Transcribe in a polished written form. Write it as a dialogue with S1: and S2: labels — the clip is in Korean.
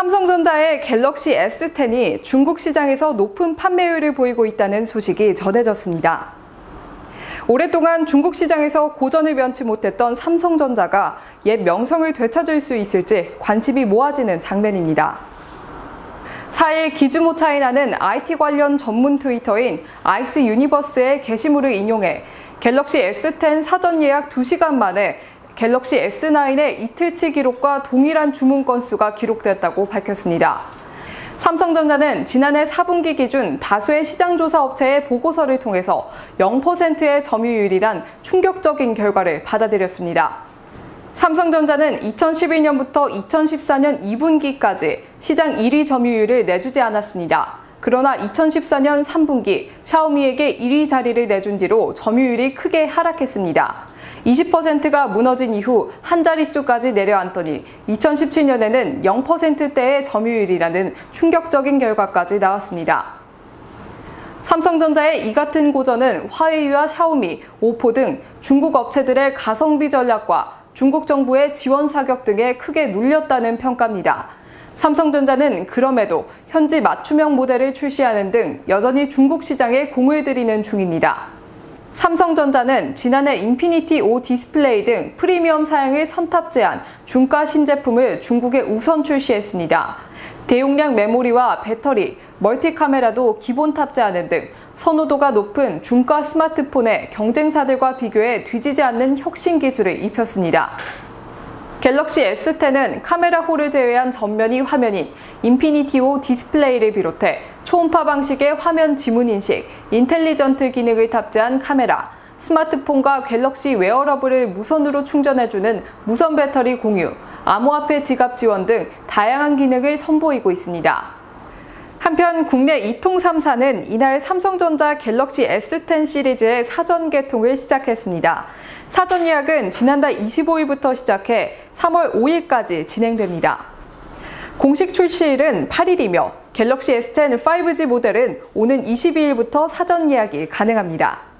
S1: 삼성전자의 갤럭시 S10이 중국 시장에서 높은 판매율을 보이고 있다는 소식이 전해졌습니다. 오랫동안 중국 시장에서 고전을 면치 못했던 삼성전자가 옛 명성을 되찾을 수 있을지 관심이 모아지는 장면입니다. 4일 기즈모 차이나는 IT 관련 전문 트위터인 아이스 유니버스의 게시물을 인용해 갤럭시 S10 사전 예약 2시간 만에 갤럭시 S9의 이틀치 기록과 동일한 주문 건수가 기록됐다고 밝혔습니다. 삼성전자는 지난해 4분기 기준 다수의 시장조사 업체의 보고서를 통해서 0%의 점유율이란 충격적인 결과를 받아들였습니다. 삼성전자는 2011년부터 2014년 2분기까지 시장 1위 점유율을 내주지 않았습니다. 그러나 2014년 3분기 샤오미에게 1위 자리를 내준 뒤로 점유율이 크게 하락했습니다. 20%가 무너진 이후 한 자릿수까지 내려앉더니 2017년에는 0%대의 점유율이라는 충격적인 결과까지 나왔습니다. 삼성전자의 이 같은 고전은 화웨이와 샤오미, 오포 등 중국 업체들의 가성비 전략과 중국 정부의 지원 사격 등에 크게 눌렸다는 평가입니다. 삼성전자는 그럼에도 현지 맞춤형 모델을 출시하는 등 여전히 중국 시장에 공을 들이는 중입니다. 삼성전자는 지난해 인피니티 5 디스플레이 등 프리미엄 사양을 선탑재한 중가 신제품을 중국에 우선 출시했습니다. 대용량 메모리와 배터리, 멀티 카메라도 기본 탑재하는 등 선호도가 높은 중가 스마트폰에 경쟁사들과 비교해 뒤지지 않는 혁신 기술을 입혔습니다. 갤럭시 S10은 카메라 홀을 제외한 전면이 화면인 인피니티 5 디스플레이를 비롯해 초음파 방식의 화면 지문 인식, 인텔리전트 기능을 탑재한 카메라, 스마트폰과 갤럭시 웨어러블을 무선으로 충전해주는 무선 배터리 공유, 암호화폐 지갑 지원 등 다양한 기능을 선보이고 있습니다. 한편 국내 이통 3사는 이날 삼성전자 갤럭시 S10 시리즈의 사전 개통을 시작했습니다. 사전 예약은 지난달 25일부터 시작해 3월 5일까지 진행됩니다. 공식 출시일은 8일이며 갤럭시 S10 5G 모델은 오는 22일부터 사전 예약이 가능합니다.